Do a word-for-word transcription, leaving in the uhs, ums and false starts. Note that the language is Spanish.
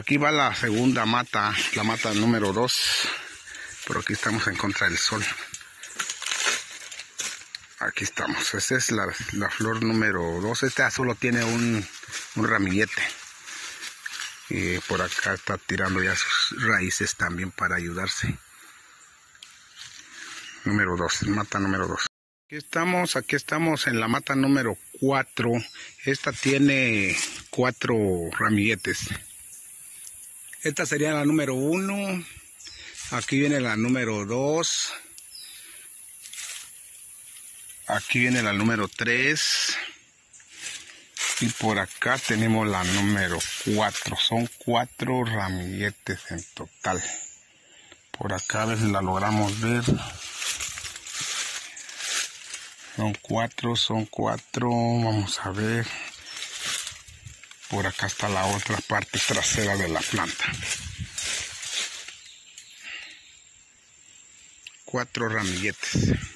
aquí va la segunda mata, la mata número dos. Por aquí estamos en contra del sol. Aquí estamos. Esta es la, la flor número dos. Esta solo tiene un, un ramillete. Y por acá está tirando ya sus raíces también para ayudarse. Número dos, mata número dos. Aquí estamos, aquí estamos en la mata número cuatro. Esta tiene cuatro ramilletes. Esta sería la número uno. Aquí viene la número dos. Aquí viene la número tres. Y por acá tenemos la número cuatro. Son cuatro ramilletes en total. Por acá a ver si la logramos ver. Son cuatro, son cuatro. Vamos a ver. Por acá está la otra parte trasera de la planta. Cuatro ramilletes.